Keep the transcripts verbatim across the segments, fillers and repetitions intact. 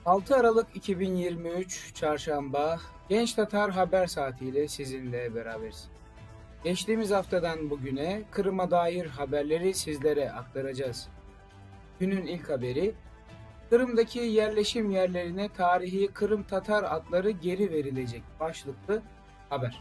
altı Aralık iki bin yirmi üç Çarşamba Genç Tatar Haber Saati ile sizinle beraberiz. Geçtiğimiz haftadan bugüne Kırım'a dair haberleri sizlere aktaracağız. Günün ilk haberi, Kırım'daki yerleşim yerlerine tarihi Kırım Tatar adları geri verilecek başlıklı haber.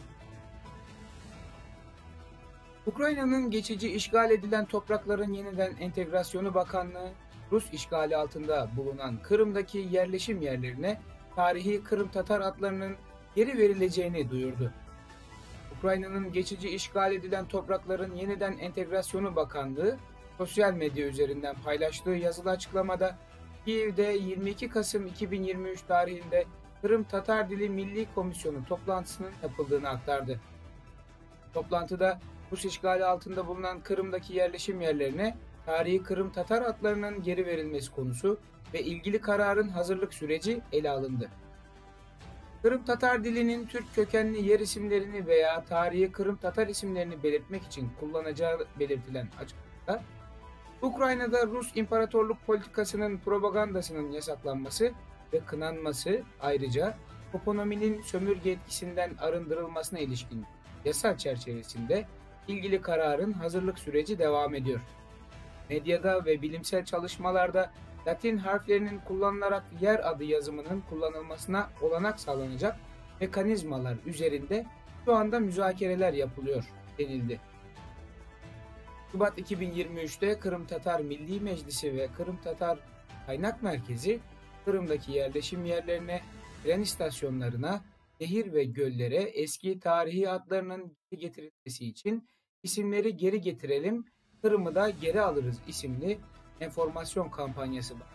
Ukrayna'nın geçici işgal edilen toprakların yeniden entegrasyonu Bakanlığı, Rus işgali altında bulunan Kırım'daki yerleşim yerlerine tarihi Kırım Tatar adlarının geri verileceğini duyurdu. Ukrayna'nın geçici işgal edilen toprakların yeniden entegrasyonu Bakanlığı, sosyal medya üzerinden paylaştığı yazılı açıklamada Kiev'de yirmi iki Kasım iki bin yirmi üç tarihinde Kırım Tatar Dili Milli Komisyonu toplantısının yapıldığını aktardı. Toplantıda Rus işgali altında bulunan Kırım'daki yerleşim yerlerine tarihi Kırım Tatar adlarının geri verilmesi konusu ve ilgili kararın hazırlık süreci ele alındı. Kırım Tatar dilinin Türk kökenli yer isimlerini veya tarihi Kırım Tatar isimlerini belirtmek için kullanacağı belirtilen açıklamada, Ukrayna'da Rus İmparatorluk politikasının propagandasının yasaklanması ve kınanması, ayrıca toponiminin sömürge etkisinden arındırılmasına ilişkin yasa çerçevesinde ilgili kararın hazırlık süreci devam ediyor. Medyada ve bilimsel çalışmalarda Latin harflerinin kullanılarak yer adı yazımının kullanılmasına olanak sağlanacak mekanizmalar üzerinde şu anda müzakereler yapılıyor denildi. Şubat iki bin yirmi üçte Kırım Tatar Milli Meclisi ve Kırım Tatar Kaynak Merkezi, Kırım'daki yerleşim yerlerine, tren istasyonlarına, nehir ve göllere eski tarihi adlarının geri getirilmesi için isimleri geri getirelim, Kırım'ı da geri alırız isimli enformasyon kampanyası var.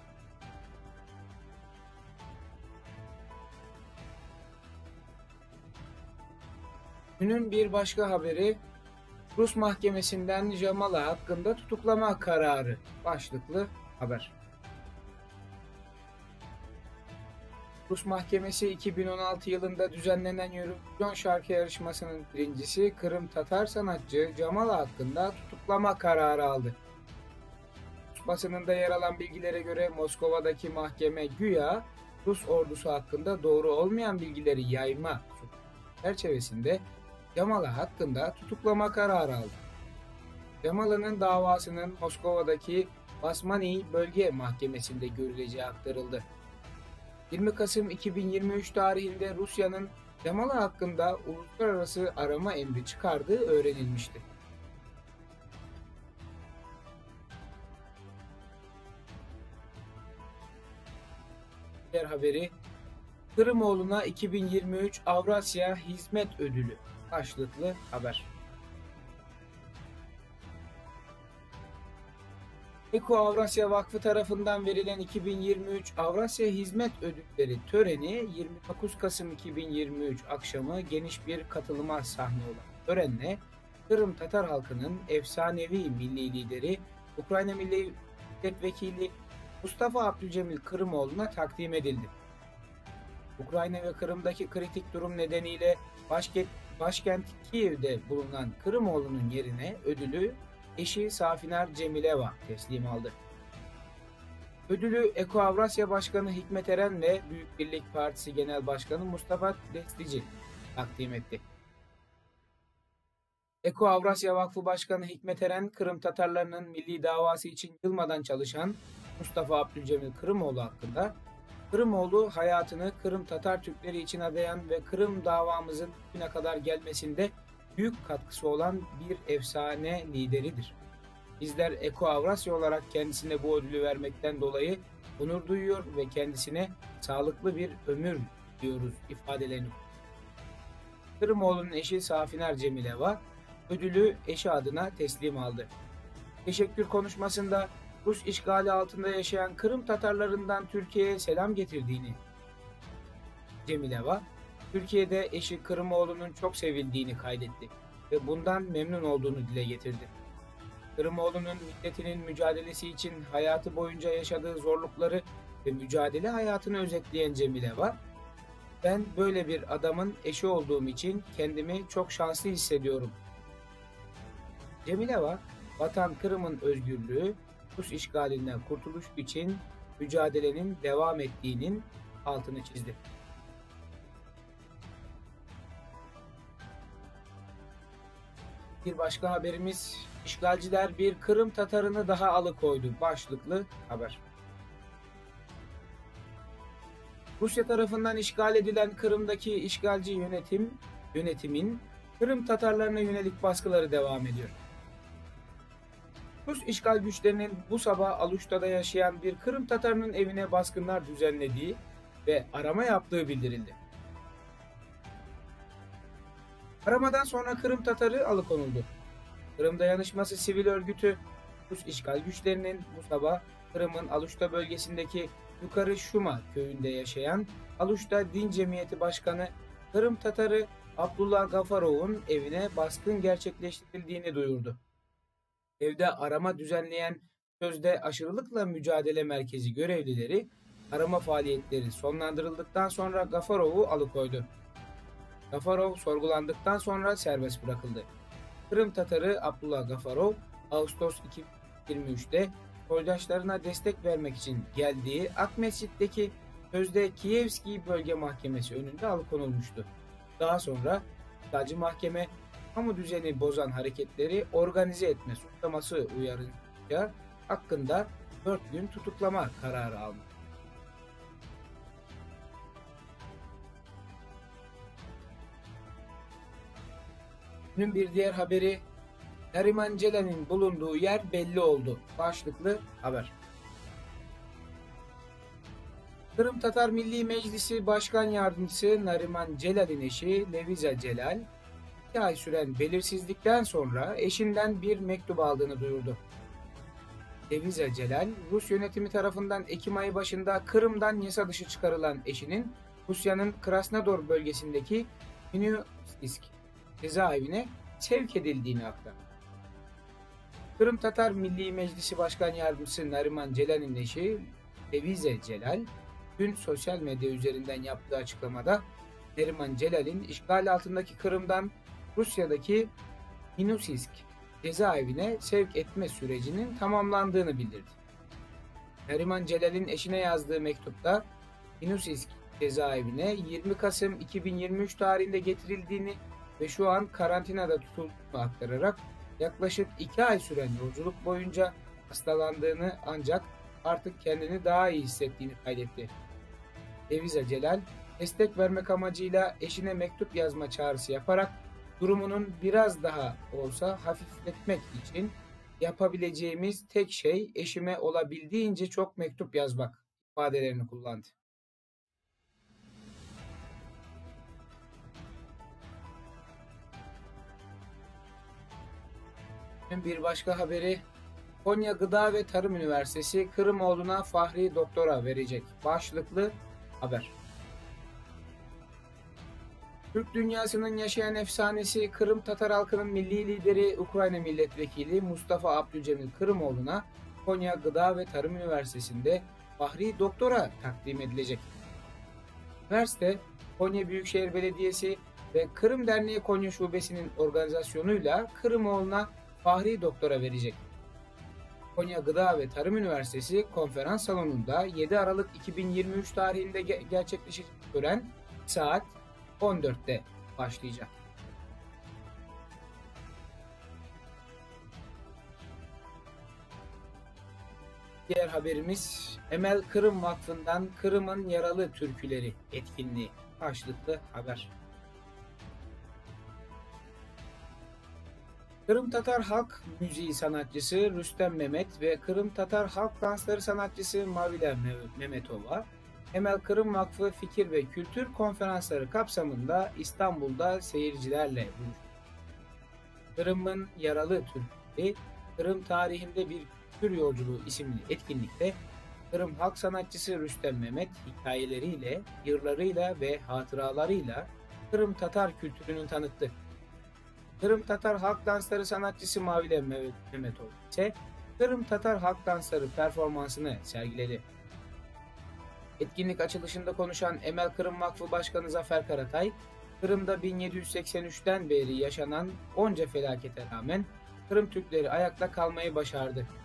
Günün bir başka haberi, Rus mahkemesinden Jamala hakkında tutuklama kararı başlıklı haber. Rus Mahkemesi iki bin on altı yılında düzenlenen Eurovision şarkı yarışmasının birincisi Kırım Tatar sanatçı Jamala hakkında tutuklama kararı aldı. Rus basınında yer alan bilgilere göre Moskova'daki mahkeme güya Rus ordusu hakkında doğru olmayan bilgileri yayma çerçevesinde Jamala hakkında tutuklama kararı aldı. Jamala'nın davasının Moskova'daki Basmanny Bölge Mahkemesi'nde görüleceği aktarıldı. yirmi Kasım iki bin yirmi üç tarihinde Rusya'nın Jamala hakkında uluslararası arama emri çıkardığı öğrenilmişti. Diğer haberi, Kırımoğlu'na iki bin yirmi üç Avrasya Hizmet Ödülü başlıklı haber. Eko Avrasya Vakfı tarafından verilen iki bin yirmi üç Avrasya Hizmet Ödülleri töreni yirmi dokuz Kasım iki bin yirmi üç akşamı geniş bir katılıma sahne olan törenle Kırım Tatar halkının efsanevi milli lideri Ukrayna Milli Milletvekili Mustafa Abdülcemil Kırımoğlu'na takdim edildi. Ukrayna ve Kırım'daki kritik durum nedeniyle başkent, başkent Kiev'de bulunan Kırımoğlu'nun yerine ödülü eşi Safinar Cemileva teslim aldı. Ödülü Eko Avrasya Başkanı Hikmet Eren ve Büyük Birlik Partisi Genel Başkanı Mustafa Destici takdim etti. Eko Avrasya Vakfı Başkanı Hikmet Eren, Kırım Tatarlarının milli davası için yılmadan çalışan Mustafa Abdülcemil Kırımoğlu hakkında, Kırımoğlu hayatını Kırım Tatar Türkleri için adayan ve Kırım davamızın bugüne kadar gelmesinde büyük katkısı olan bir efsane lideridir. Bizler Eko Avrasya olarak kendisine bu ödülü vermekten dolayı onur duyuyor ve kendisine sağlıklı bir ömür diliyoruz ifadelerini. Kırımoğlu'nun eşi Safinar Cemileva ödülü eşi adına teslim aldı. Teşekkür konuşmasında Rus işgali altında yaşayan Kırım Tatarlarından Türkiye'ye selam getirdiğini, Cemileva, Türkiye'de eşi Kırımoğlu'nun çok sevildiğini kaydetti ve bundan memnun olduğunu dile getirdi. Kırımoğlu'nun milletinin mücadelesi için hayatı boyunca yaşadığı zorlukları ve mücadele hayatını özetleyen Cemileva, "Ben böyle bir adamın eşi olduğum için kendimi çok şanslı hissediyorum." Cemileva, vatan Kırım'ın özgürlüğü, Rus işgalinden kurtuluş için mücadelenin devam ettiğinin altını çizdi. Bir başka haberimiz, işgalciler bir Kırım Tatarını daha alıkoydu başlıklı haber. Rusya tarafından işgal edilen Kırım'daki işgalci yönetim yönetimin Kırım Tatarlarına yönelik baskıları devam ediyor. Rus işgal güçlerinin bu sabah Aluşta'da yaşayan bir Kırım Tatarının evine baskınlar düzenlediği ve arama yaptığı bildirildi. Aramadan sonra Kırım Tatarı alıkonuldu. Kırım Dayanışması Sivil Örgütü, Rus işgal güçlerinin bu sabah Kırım'ın Aluşta bölgesindeki Yukarı Şuma köyünde yaşayan Aluşta Din Cemiyeti Başkanı Kırım Tatarı Abdullah Gafarov'un evine baskın gerçekleştirildiğini duyurdu. Evde arama düzenleyen sözde aşırılıkla mücadele merkezi görevlileri arama faaliyetleri sonlandırıldıktan sonra Gafarov'u alıkoydu. Gafarov sorgulandıktan sonra serbest bırakıldı. Kırım Tatarı Abdullah Gafarov, Ağustos iki bin yirmi üç'te soydaşlarına destek vermek için geldiği Akmescit'teki sözde Kievski Bölge Mahkemesi önünde alıkonulmuştu. Daha sonra Savcı Mahkeme kamu düzeni bozan hareketleri organize etme suçlaması uyarınca hakkında dört gün tutuklama kararı aldı. Günün bir diğer haberi, Nariman Celal'in bulunduğu yer belli oldu başlıklı haber. Kırım Tatar Milli Meclisi Başkan Yardımcısı Nariman Celal'in eşi Leviza Celal, iki ay süren belirsizlikten sonra eşinden bir mektup aldığını duyurdu. Leviza Celal, Rus yönetimi tarafından Ekim ayı başında Kırım'dan yasa dışı çıkarılan eşinin Rusya'nın Krasnodar bölgesindeki Minustinsk cezaevine sevk edildiğini aktardı. Kırım Tatar Milli Meclisi Başkan Yardımcısı Nariman Celal'in eşi Leviza Celal, dün sosyal medya üzerinden yaptığı açıklamada Nariman Celal'in işgal altındaki Kırım'dan Rusya'daki Minustinsk cezaevine sevk etme sürecinin tamamlandığını bildirdi. Nariman Celal'in eşine yazdığı mektupta Minustinsk cezaevine yirmi Kasım iki bin yirmi üç tarihinde getirildiğini ve şu an karantinada tutulduğunu aktararak yaklaşık iki ay süren yolculuk boyunca hastalandığını ancak artık kendini daha iyi hissettiğini kaydetti. Leviza Celal, destek vermek amacıyla eşine mektup yazma çağrısı yaparak durumunun biraz daha olsa hafifletmek için yapabileceğimiz tek şey eşime olabildiğince çok mektup yazmak ifadelerini kullandı. Bir başka haberi, Konya Gıda ve Tarım Üniversitesi Kırımoğlu'na Fahri Doktora verecek başlıklı haber. Türk dünyasının yaşayan efsanesi Kırım Tatar halkının milli lideri Ukrayna Milletvekili Mustafa Abdülcemil Kırımoğlu'na Konya Gıda ve Tarım Üniversitesi'nde Fahri Doktora takdim edilecek. Üniversite, Konya Büyükşehir Belediyesi ve Kırım Derneği Konya Şubesi'nin organizasyonuyla Kırımoğlu'na Fahri Doktora verecek. Konya Gıda ve Tarım Üniversitesi konferans salonunda yedi Aralık iki bin yirmi üç tarihinde ge- gerçekleşecek tören saat on dörtte başlayacak. Diğer haberimiz, Emel Kırım Vakfı'ndan Kırım'ın Yaralı Türküleri etkinliği başlıklı haber. Kırım Tatar Halk Müziği sanatçısı Rüstem Mehmet ve Kırım Tatar Halk Dansları sanatçısı Mavila Mehmetova, Emel Kırım Vakfı Fikir ve Kültür Konferansları kapsamında İstanbul'da seyircilerle buluştu. Kırım'ın Yaralı Türküleri, Kırım tarihinde bir kültür yolculuğu isimli etkinlikte Kırım halk sanatçısı Rüstem Mehmet hikayeleriyle, yırlarıyla ve hatıralarıyla Kırım Tatar kültürünü tanıttı. Kırım Tatar halk dansları sanatçısı Mavile Mehmetov ise Kırım Tatar halk dansları performansını sergiledi. Etkinlik açılışında konuşan Emel Kırım Vakfı Başkanı Zafer Karatay, Kırım'da bin yedi yüz seksen üçten beri yaşanan onca felakete rağmen Kırım Türkleri ayakta kalmayı başardı.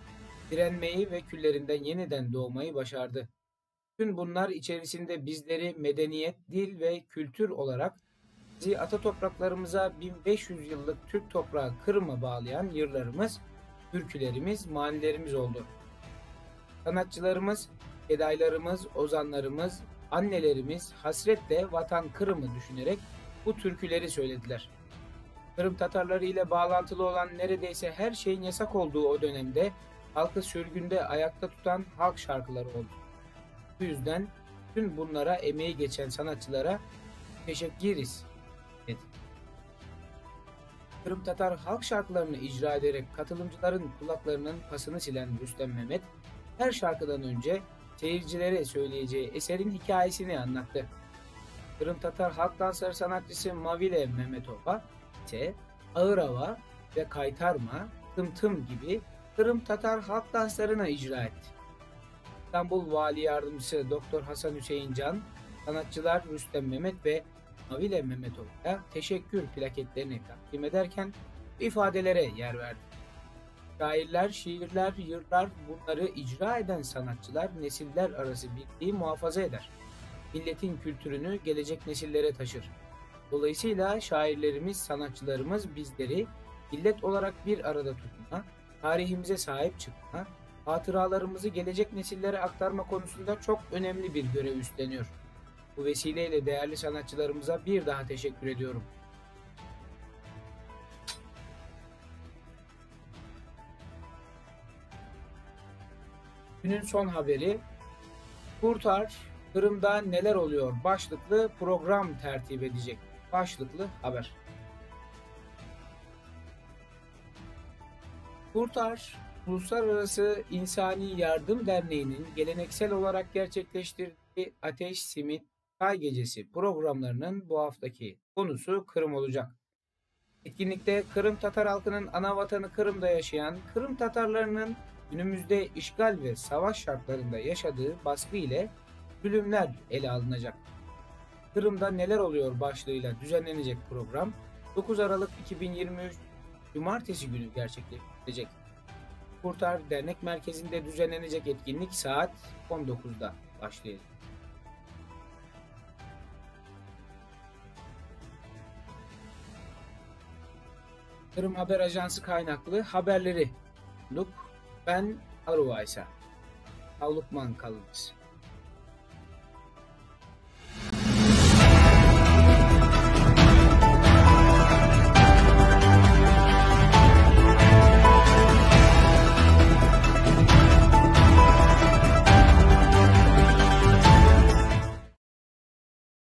direnmeyi ve küllerinden yeniden doğmayı başardı. Tüm bunlar içerisinde bizleri medeniyet, dil ve kültür olarak bizi ata topraklarımıza bin beş yüz yıllık Türk toprağı Kırım'a bağlayan yırlarımız, türkülerimiz, manilerimiz oldu. Sanatçılarımız, fedailerimiz, ozanlarımız, annelerimiz hasretle vatan Kırım'ı düşünerek bu türküleri söylediler. Kırım Tatarları ile bağlantılı olan neredeyse her şeyin yasak olduğu o dönemde halkı sürgünde ayakta tutan halk şarkıları oldu. Bu yüzden tüm bunlara emeği geçen sanatçılara teşekküriz dedi. Kırım Tatar halk şarkılarını icra ederek katılımcıların kulaklarının pasını silen Rüstem Mehmet, her şarkıdan önce seyircilere söyleyeceği eserin hikayesini anlattı. Kırım Tatar halk dansları sanatçısı Mavile Mehmetova ise ağır hava ve kaytarma, tım tım gibi Kırım Tatar halk danslarına icra etti. İstanbul Vali Yardımcısı Doktor Hasan Hüseyin Can, sanatçılar Rüstem Mehmet ve Mavile Mehmetova'ya teşekkür plaketlerini takdim ederken ifadelere yer verdi. Şairler, şiirler, yırlar, bunları icra eden sanatçılar nesiller arası birliği muhafaza eder. Milletin kültürünü gelecek nesillere taşır. Dolayısıyla şairlerimiz, sanatçılarımız bizleri millet olarak bir arada tutma, tarihimize sahip çıkma, hatıralarımızı gelecek nesillere aktarma konusunda çok önemli bir görev üstleniyor. Bu vesileyle değerli sanatçılarımıza bir daha teşekkür ediyorum. Günün son haberi, Kurtar, Kırım'da neler oluyor başlıklı program tertip edecek. Başlıklı haber. Kurtar, Uluslararası İnsani Yardım Derneği'nin geleneksel olarak gerçekleştirdiği Ateş, Simit, Çay Gecesi programlarının bu haftaki konusu Kırım olacak. Etkinlikte Kırım Tatar halkının ana vatanı Kırım'da yaşayan Kırım Tatarlarının günümüzde işgal ve savaş şartlarında yaşadığı baskı ile zulümler ele alınacak. Kırım'da neler oluyor başlığıyla düzenlenecek program dokuz Aralık iki bin yirmi üç Cumartesi günü gerçekleştirilecek. Kurtar Dernek Merkezi'nde düzenlenecek etkinlik saat on dokuzda başlayacak. Kırım Haber Ajansı kaynaklı haberleri bulduk. Ben Aruvaysa. Sağlıkman kalınız.